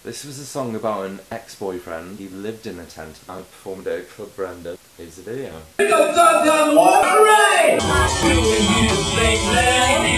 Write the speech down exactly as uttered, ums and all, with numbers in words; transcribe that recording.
This was a song about an ex-boyfriend. He lived in a tent. I performed it at Club Brenda. Here's the video. Alright!